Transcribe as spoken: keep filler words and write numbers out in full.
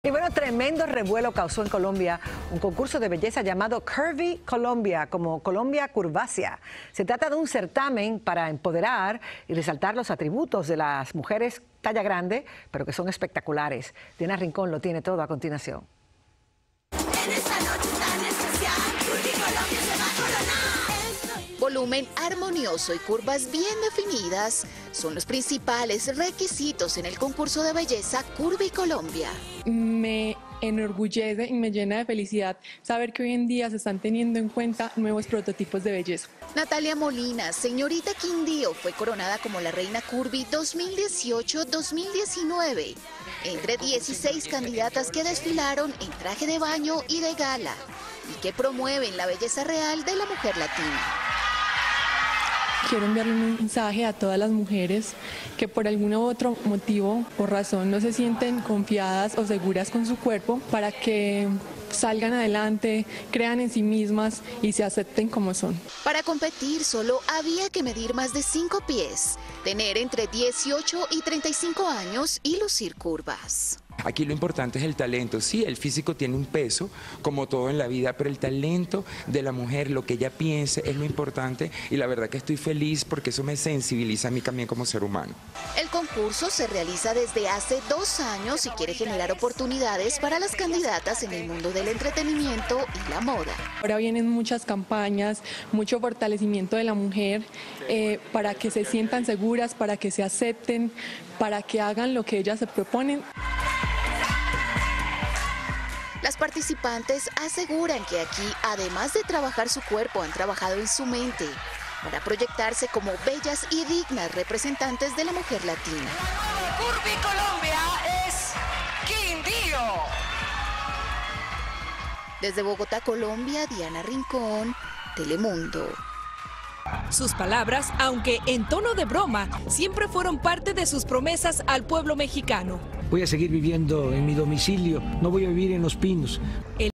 Y bueno, tremendo revuelo causó en Colombia un concurso de belleza llamado Curvy Colombia, como Colombia Curvacia. Se trata de un certamen para empoderar y resaltar los atributos de las mujeres talla grande, pero que son espectaculares. Diana Rincón lo tiene todo a continuación. En esta noche tan especial, Curvy Colombia se va a coronar. Volumen armonioso y curvas bien definidas son los principales requisitos en el concurso de belleza Curvy Colombia. Me enorgullece y me llena de felicidad saber que hoy en día se están teniendo en cuenta nuevos prototipos de belleza. Natalia Molina, señorita Quindío, fue coronada como la reina Curvy dos mil dieciocho dos mil diecinueve, entre dieciséis candidatas que desfilaron en traje de baño y de gala y que promueven la belleza real de la mujer latina. Quiero enviarle un mensaje a todas las mujeres que por algún u otro motivo o razón no se sienten confiadas o seguras con su cuerpo, para que salgan adelante, crean en sí mismas y se acepten como son. Para competir solo había que medir más de cinco pies, tener entre dieciocho y treinta y cinco años y lucir curvas. Aquí lo importante es el talento. Sí, el físico tiene un peso, como todo en la vida, pero el talento de la mujer, lo que ella piense, es lo importante, y la verdad que estoy feliz porque eso me sensibiliza a mí también como ser humano. El concurso se realiza desde hace dos años y quiere generar oportunidades para las candidatas en el mundo del entretenimiento y la moda. Ahora vienen muchas campañas, mucho fortalecimiento de la mujer, eh, para que se sientan seguras, para que se acepten, para que hagan lo que ellas se proponen. Las participantes aseguran que aquí, además de trabajar su cuerpo, han trabajado en su mente para proyectarse como bellas y dignas representantes de la mujer latina. Curvy Colombia es Quindío. Desde Bogotá, Colombia, Diana Rincón, Telemundo. Sus palabras, aunque en tono de broma, siempre fueron parte de sus promesas al pueblo mexicano. Voy a seguir viviendo en mi domicilio, no voy a vivir en Los Pinos.